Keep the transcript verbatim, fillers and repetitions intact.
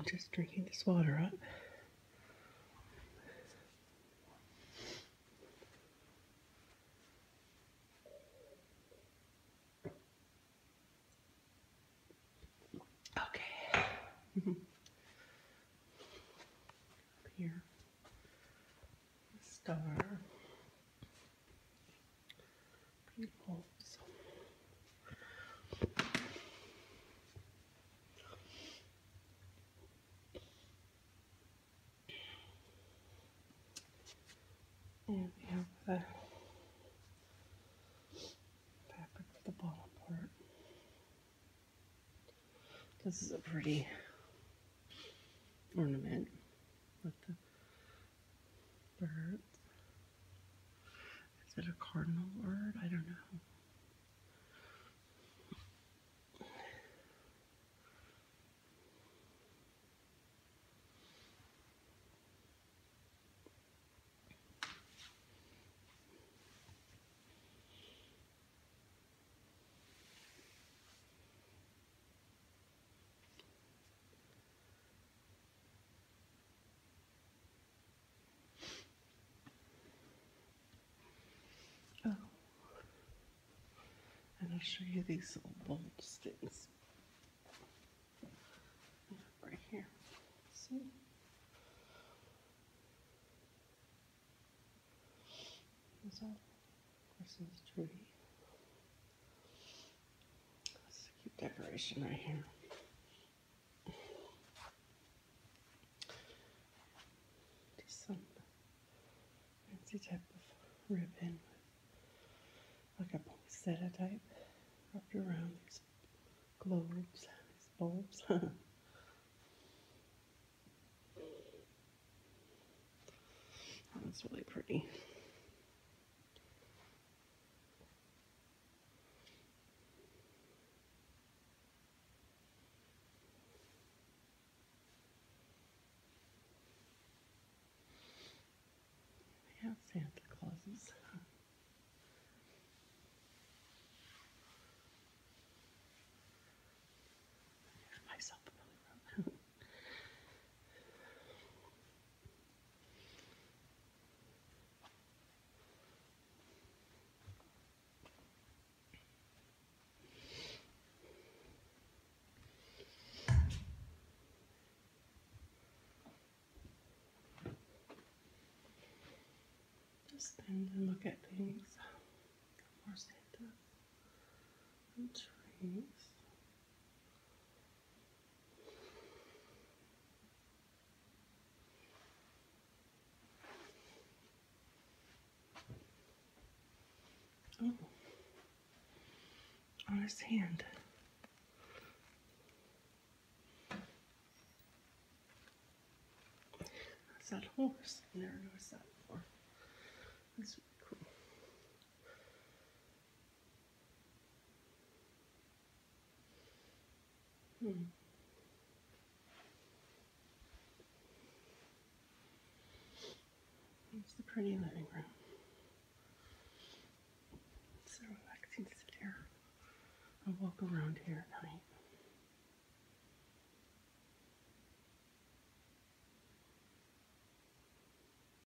Just drinking this water up. Okay. Up here. Star. People. And we have the fabric for the bottom part. This is a pretty ornament with the birds. Is it a cardinal bird? I don't know. Oh. And I'll show you these little bulb sticks. Right here. See? There's a Christmas tree. That's a cute decoration right here. Just some fancy type of ribbon, like a poinsettia type, wrapped around these globes, these bulbs. That's really pretty. We have Santa Clauses. Myself really wrote. Just stand and look at things. More Santa and trees. Oh, on his hand. That's that horse. I never noticed that before. That's really cool. Hmm. It's the pretty living room. It's so relaxing to sit here and walk around here at night.